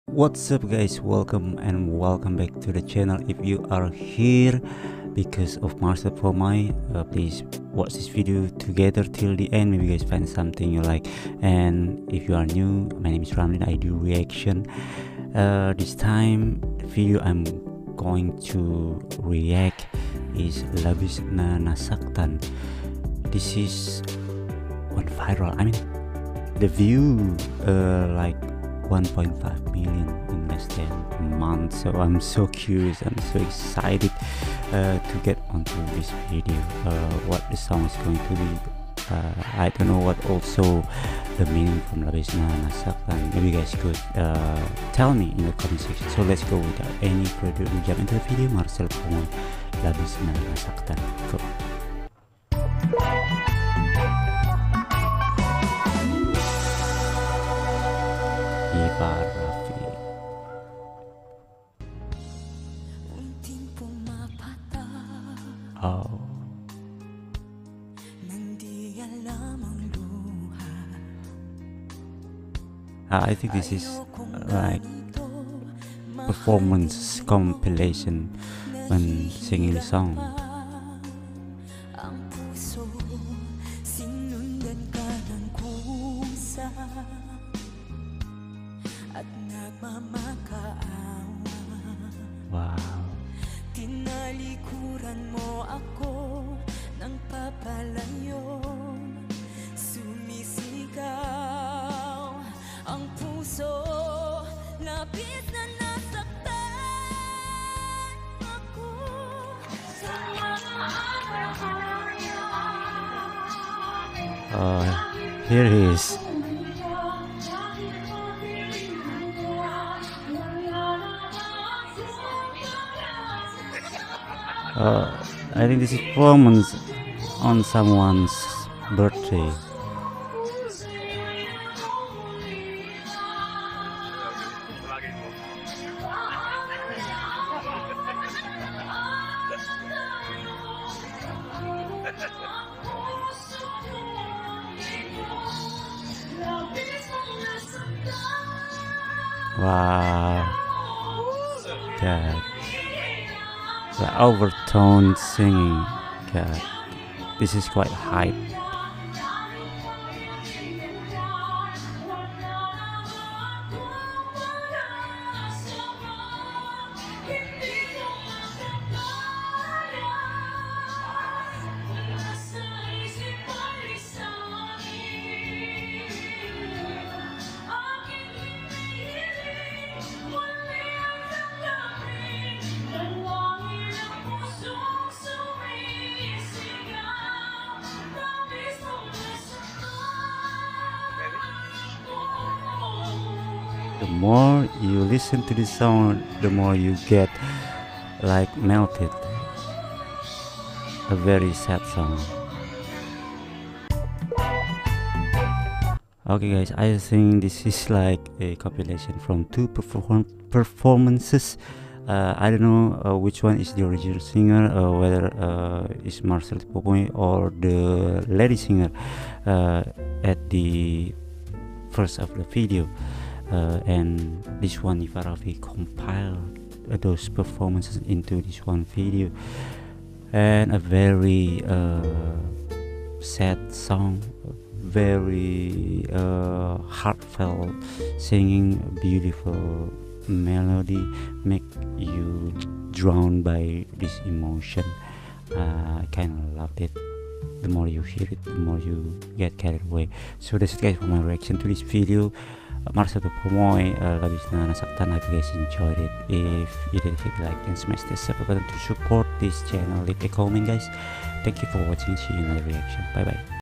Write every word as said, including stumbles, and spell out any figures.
What's up guys, welcome and welcome back to the channel. If you are here because of Marcelito Pomoy, uh, please watch this video together till the end. Maybe you guys find something you like. And if you are new, my name is Ramlin. I do reaction. Uh, this time the video I'm going to react is Labis Na Nasaktan. This is one viral. I mean the view uh, like one point five million in less than a month. So I'm so curious, I'm so excited uh, to get onto this video, uh, what the song is going to be. uh, I don't know what also the meaning from Labis Na Nasaktan. Maybe you guys could uh, tell me in the comment section. So let's go without any further ado, jump into the video. Marcelito Pomoy, Labis Na Nasaktan. Go. Oh. Uh, I think this is uh, like performance compilation when singing the song. Wow. Tinalikuran mo ako ng papalayo, sumisigaw ang puso, labis na nasaktan ako sa mga Uh, here he is. Uh, I think this is performance on someone's birthday. Wow, God. The overtone singing, God, this is quite hype. The more you listen to this song, the more you get like melted. A very sad song. Okay guys, I think this is like a compilation from two perform performances. uh, I don't know uh, which one is the original singer, uh, whether uh, it's Marcelito Pomoy or the lady singer uh, at the first of the video. Uh, and this one Ifaravi compiled uh, those performances into this one video, and a very uh, sad song, very uh, heartfelt singing, beautiful melody, make you drown by this emotion. uh, I kind of loved it. The more you hear it, the more you get carried away. So that's it guys for my reaction to this video. Marcelito Pomoy, uh, Labis Na Nasaktan. I hope you guys enjoyed it. If you did, hit like and smash the sub button to support this channel. Leave a comment guys. Thank you for watching. See you in another reaction. Bye bye.